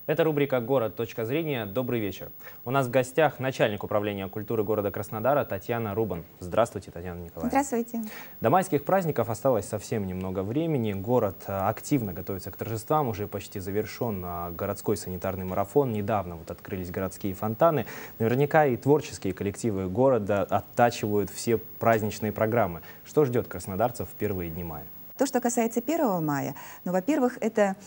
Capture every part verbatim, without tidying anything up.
Это рубрика «Город. Точка зрения». Добрый вечер. У нас в гостях начальник управления культуры города Краснодара Татьяна Рубан. Здравствуйте, Татьяна Николаевна. Здравствуйте. До майских праздников осталось совсем немного времени. Город активно готовится к торжествам. Уже почти завершен городской санитарный марафон. Недавно вот открылись городские фонтаны. Наверняка и творческие коллективы города оттачивают все праздничные программы. Что ждет краснодарцев в первые дни мая? То, что касается первого мая, ну, во-первых, это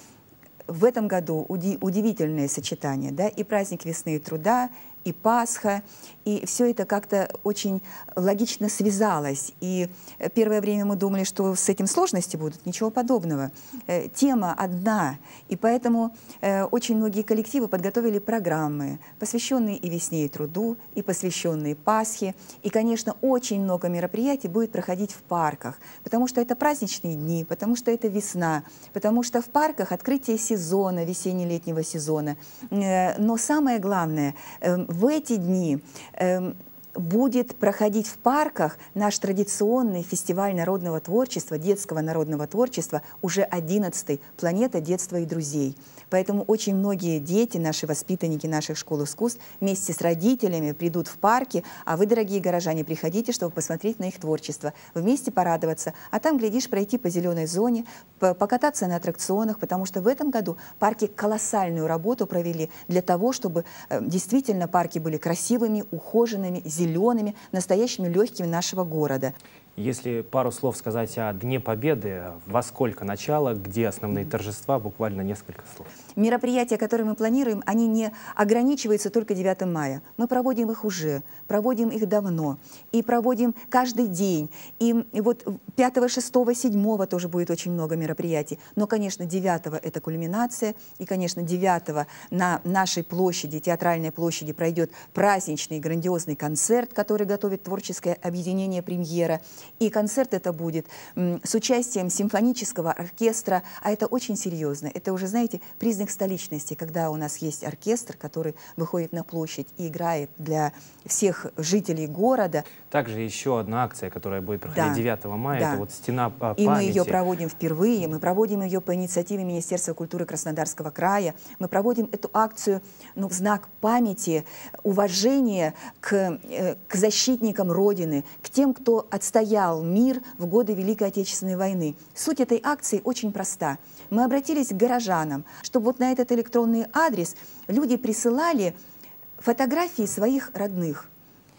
в этом году удивительное сочетание, да, и праздник весны и труда, и Пасха, и все это как-то очень логично связалось. И первое время мы думали, что с этим сложности будут, ничего подобного. Э, тема одна, и поэтому э, очень многие коллективы подготовили программы, посвященные и весне, и труду, и посвященные Пасхе. И, конечно, очень много мероприятий будет проходить в парках, потому что это праздничные дни, потому что это весна, потому что в парках открытие сезона, весенне-летнего сезона. Э, но самое главное, э, в эти дни э, будет проходить в парках наш традиционный фестиваль народного творчества, детского народного творчества, уже одиннадцатый «Планета детства и друзей». Поэтому очень многие дети, наши воспитанники наших школ искусств, вместе с родителями придут в парки, а вы, дорогие горожане, приходите, чтобы посмотреть на их творчество, вместе порадоваться, а там, глядишь, пройти по зеленой зоне, покататься на аттракционах, потому что в этом году парки колоссальную работу провели для того, чтобы действительно парки были красивыми, ухоженными, зелеными, настоящими легкими нашего города. Если пару слов сказать о Дне Победы, во сколько начало, где основные торжества, буквально несколько слов. Мероприятия, которые мы планируем, они не ограничиваются только девятым мая. Мы проводим их уже, проводим их давно, и проводим каждый день. И вот пятого, шестого, седьмого тоже будет очень много мероприятий. Но, конечно, девятого это кульминация, и, конечно, девятого на нашей площади, театральной площади, пройдет праздничный грандиозный концерт, который готовит творческое объединение «Премьера». И концерт это будет с участием симфонического оркестра, а это очень серьезно. Это уже, знаете, признак столичности, когда у нас есть оркестр, который выходит на площадь и играет для всех жителей города. Также еще одна акция, которая будет проходить да, девятого мая, да. это вот «Стена памяти». И мы ее проводим впервые, мы проводим ее по инициативе Министерства культуры Краснодарского края. Мы проводим эту акцию, ну, в знак памяти, уважения к, к защитникам Родины, к тем, кто отстоял мир в годы Великой Отечественной войны. Суть этой акции очень проста. Мы обратились к горожанам, чтобы вот на этот электронный адрес люди присылали фотографии своих родных,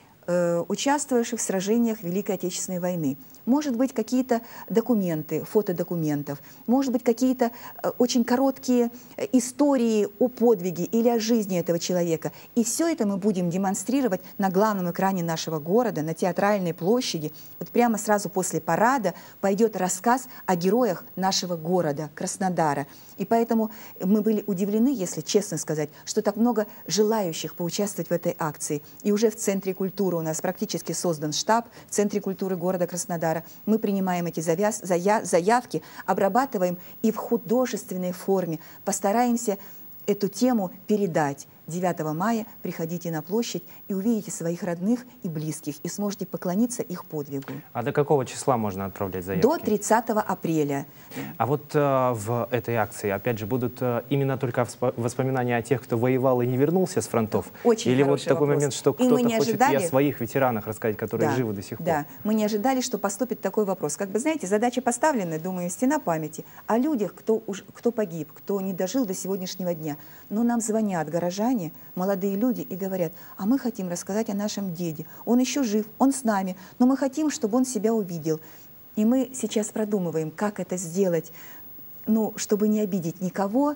э, участвовавших в сражениях Великой Отечественной войны. Может быть, какие-то документы, фото документов, может быть, какие-то э, очень короткие истории о подвиге или о жизни этого человека. И все это мы будем демонстрировать на главном экране нашего города, на театральной площади. Вот прямо сразу после парада пойдет рассказ о героях нашего города, Краснодара. И поэтому мы были удивлены, если честно сказать, что так много желающих поучаствовать в этой акции. И уже в Центре культуры у нас практически создан штаб, в Центре культуры города Краснодара. Мы принимаем эти завяз, зая, заявки, обрабатываем и в художественной форме постараемся эту тему передать. девятого мая приходите на площадь и увидите своих родных и близких, и сможете поклониться их подвигу. А до какого числа можно отправлять заявки? До тридцатого апреля. А вот э, в этой акции, опять же, будут э, именно только воспоминания о тех, кто воевал и не вернулся с фронтов? Очень Или вот такой вопрос. момент, что кто-то хочет ожидали... и о своих ветеранах рассказать, которые да, живы до сих пор? Да, мы не ожидали, что поступит такой вопрос. Как бы, знаете, задача поставлена, думаю, стена памяти о людях, кто, уж, кто погиб, кто не дожил до сегодняшнего дня. Но нам звонят горожане, молодые люди, и говорят: а мы хотим рассказать о нашем деде. Он еще жив, он с нами, но мы хотим, чтобы он себя увидел. И мы сейчас продумываем, как это сделать, ну, чтобы не обидеть никого,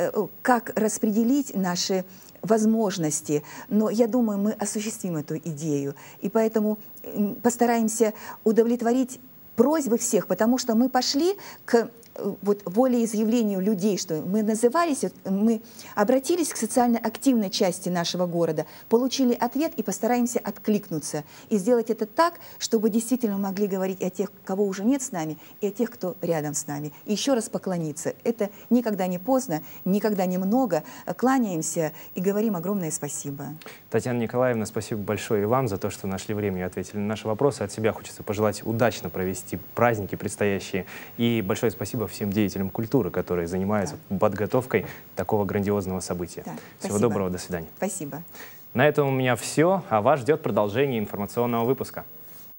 как распределить наши возможности. Но я думаю, мы осуществим эту идею. И поэтому постараемся удовлетворить просьбы всех, потому что мы пошли к вот волеизъявлению людей, что мы назывались, мы обратились к социально активной части нашего города, получили ответ и постараемся откликнуться. И сделать это так, чтобы действительно могли говорить о тех, кого уже нет с нами, и о тех, кто рядом с нами. И еще раз поклониться. Это никогда не поздно, никогда не много. Кланяемся и говорим огромное спасибо. Татьяна Николаевна, спасибо большое и вам за то, что нашли время и ответили на наши вопросы. От себя хочется пожелать удачно провести праздники предстоящие. И большое спасибо всем деятелям культуры, которые занимаются да. подготовкой такого грандиозного события. Да, Всего доброго, до свидания. Спасибо. На этом у меня все, а вас ждет продолжение информационного выпуска.